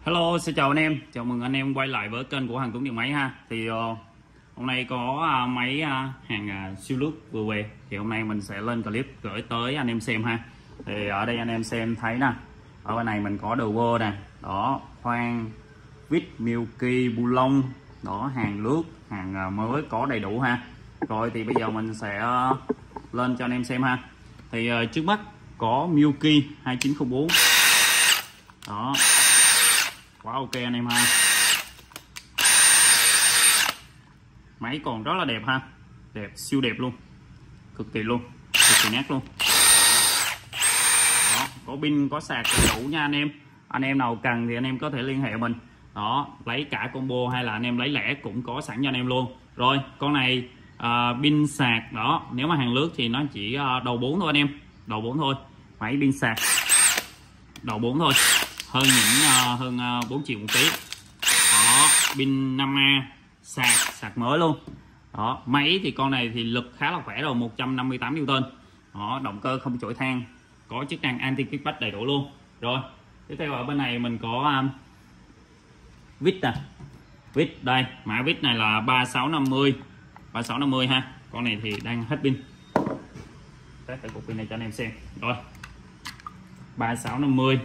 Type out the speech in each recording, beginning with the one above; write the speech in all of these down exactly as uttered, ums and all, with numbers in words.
Hello, xin chào anh em, chào mừng anh em quay lại với kênh của Hàng Tuấn Điện Máy ha. Thì uh, hôm nay có uh, máy uh, hàng uh, siêu lướt vừa về, thì hôm nay mình sẽ lên clip gửi tới anh em xem ha. Thì ở đây anh em xem thấy nè, ở bên này mình có đồ vô nè, đó, khoan, vít, Milky, bu lông, đó, hàng lướt, hàng uh, mới có đầy đủ ha. Rồi thì bây giờ mình sẽ uh, lên cho anh em xem ha. Thì uh, trước mắt có Milky hai chín không bốn, đó. Quá ok anh em ha. Máy còn rất là đẹp ha, đẹp, siêu đẹp luôn, cực kỳ luôn, cực kỳ nét luôn. Đó, có pin có sạc đủ nha anh em. Anh em nào cần thì anh em có thể liên hệ mình, đó, lấy cả combo hay là anh em lấy lẻ cũng có sẵn cho anh em luôn. Rồi con này pin uh, sạc đó, nếu mà hàng lướt thì nó chỉ uh, đầu bốn thôi anh em, đầu bốn thôi. Máy pin sạc đầu bốn thôi, hơn những uh, hơn uh, bốn triệu một tí. Đó, pin năm A, sạc sạc mới luôn. Đó, máy thì con này thì lực khá là khỏe rồi, một trăm năm mươi tám Newton. Đó, động cơ không chổi than, có chức năng anti kickback đầy đủ luôn. Rồi tiếp theo ở bên này mình có um, vít nè, vít đây, mã vít này là ba sáu năm mươi, ba sáu năm mươi ha. Con này thì đang hết pin, test cái cục pin này cho anh em xem. Rồi ba sáu năm mươi,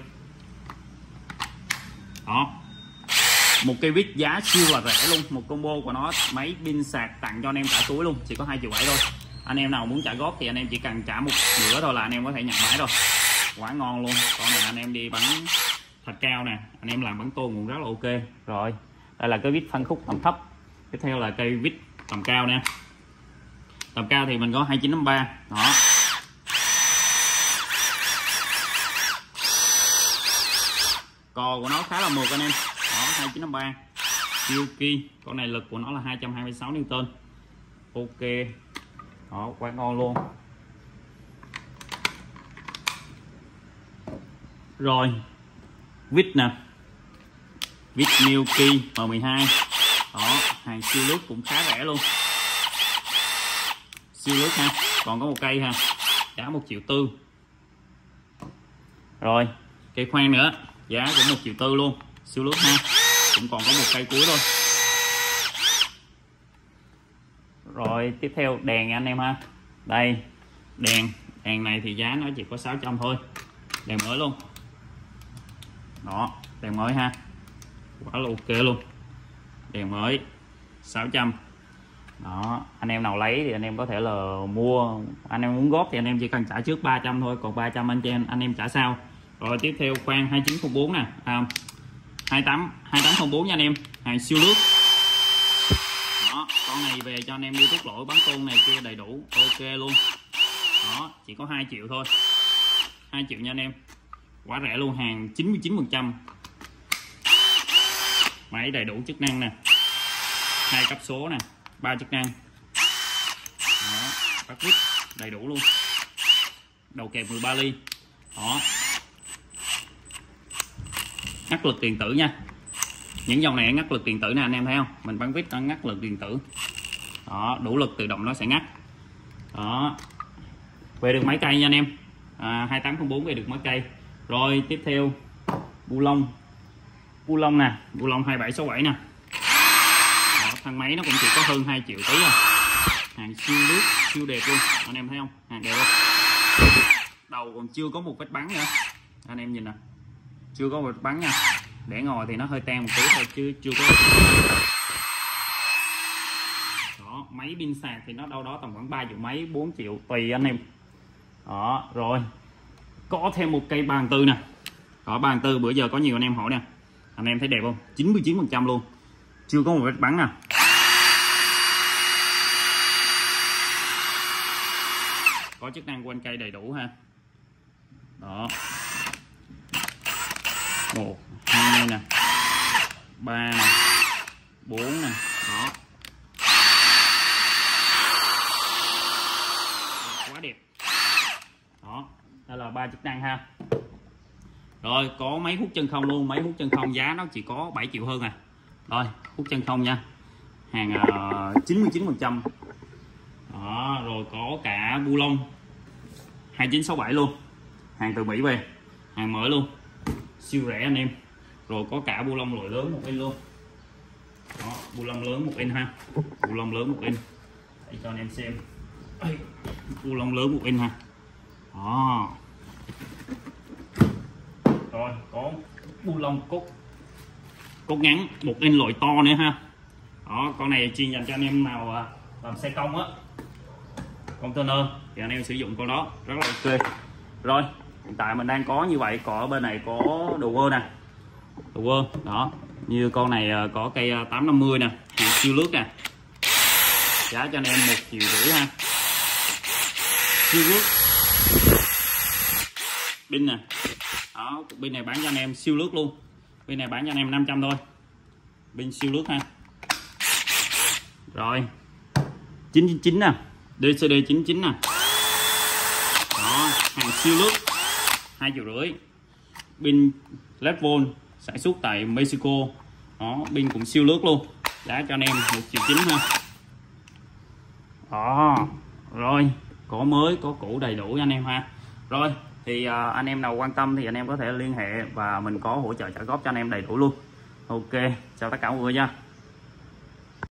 đó, một cây vít giá siêu là rẻ luôn. Một combo của nó, máy pin sạc tặng cho anh em cả túi luôn, chỉ có hai triệu bảy thôi. Anh em nào muốn trả góp thì anh em chỉ cần trả một bữa thôi là anh em có thể nhận máy rồi. Quá ngon luôn. Con này anh em đi bắn thạch cao nè, anh em làm bắn tôn cũng rất là ok. Rồi đây là cái vít phân khúc tầm thấp. Tiếp theo là cây vít tầm cao nè. Tầm cao thì mình có hai chín năm ba, đó. Cò của nó khá là mượt anh em, đó, hai chín năm ba. Milky, con này lực của nó là hai trăm hai mươi sáu Newton, ok, đó, quá ngon luôn. Rồi vít nè, vít Milky M mười hai, đó, hàng siêu lướt cũng khá rẻ luôn, siêu lướt ha, còn có một cây ha, giá một triệu tư. Rồi cây khoan nữa, giá cũng một triệu tư luôn, siêu lướt ha, cũng còn có một cây cuối thôi. Rồi tiếp theo đèn anh em ha, đây đèn, đèn này thì giá nó chỉ có sáu trăm thôi, đèn mới luôn, đó, đèn mới ha, quá là ok luôn, đèn mới sáu trăm. Đó, anh em nào lấy thì anh em có thể là mua, anh em muốn góp thì anh em chỉ cần trả trước ba trăm thôi, còn ba trăm anh em anh em trả sau. Rồi tiếp theo khoan hai chín không bốn nè, à, hai tám không bốn nha anh em, hàng siêu lướt. Đó, con này về cho anh em đi tuốt lỗi bắn tôn này kia đầy đủ, ok luôn. Đó, chỉ có hai triệu thôi, hai triệu nha anh em, quá rẻ luôn, hàng chín mươi chín phần trăm. Máy đầy đủ chức năng nè, hai cấp số nè, ba chức năng. Đó, bắt vít đầy đủ luôn, đầu kèm mười ba ly. Đó, ngắt lực điện tử nha, những dòng này ngắt lực điện tử nè anh em thấy không, mình bắn vít nó ngắt lực điện tử. Đó, đủ lực tự động nó sẽ ngắt. Đó, về được máy cây nha anh em, à, hai tám không bốn về được máy cây. Rồi tiếp theo bu lông, bu lông nè, bu lông hai bảy sáu bảy nè. Đó, thằng máy nó cũng chỉ có hơn hai triệu tí rồi, hàng siêu lướt siêu đẹp luôn, anh em thấy không, hàng đẹp không, đầu còn chưa có một vết bắn nữa, anh em nhìn nè, chưa có vết bắn nha, để ngồi thì nó hơi tan một tí thôi chứ chưa có. Đó, máy pin sạc thì nó đâu đó tầm khoảng ba triệu mấy, bốn triệu tùy anh em. Đó, rồi có thêm một cây bàn tư nè. Đó, bàn tư bữa giờ có nhiều anh em hỏi nè, anh em thấy đẹp không, chín mươi chín phần trăm luôn, chưa có một vết bắn nè. Có chức năng quanh cây đầy đủ ha. Đó, một, hai nè, ba nè, bốn nè, đó, quá đẹp. Đó, đây là ba chức năng ha. Rồi có máy hút chân không luôn, máy hút chân không giá nó chỉ có bảy triệu hơn à. Rồi hút chân không nha, hàng uh, chín mươi chín phần trăm. Đó, rồi có cả bu lông hai chín sáu bảy luôn, hàng từ Mỹ về, hàng mới luôn, siêu rẻ anh em. rồi có cả bu lông loại lớn một inch luôn. Đó, bu lông lớn một inch ha, bu lông lớn một inch để cho anh em xem. Đây, bu lông lớn một inch ha. Đó. Rồi có bu lông cốt cốt ngắn một inch loại to nữa ha. Đó, con này chuyên dành cho anh em nào làm xe công á, container thì anh em sử dụng con đó rất là ok. Rồi hiện tại mình đang có như vậy, còn ở bên này có đồ quơ nè, đồ quơ đó, như con này có cây tám năm mươi nè, hàng siêu lướt nè, giá cho anh em một triệu rưỡi ha, siêu lướt pin nè. Đó, pin này bán cho anh em siêu lướt luôn, pin này bán cho anh em năm trăm thôi, pin siêu lướt ha. Rồi chín chín chín nè, đê xê đê chín chín nè, đó, hàng siêu lướt hai triệu rưỡi, pin led volt sản xuất tại Mexico, đó, pin cũng siêu lướt luôn, giá cho anh em một triệu chín ha. Đó, rồi có mới có cũ đầy đủ anh em ha. Rồi thì uh, anh em nào quan tâm thì anh em có thể liên hệ và mình có hỗ trợ trả góp cho anh em đầy đủ luôn. Ok, chào tất cả mọi người nha.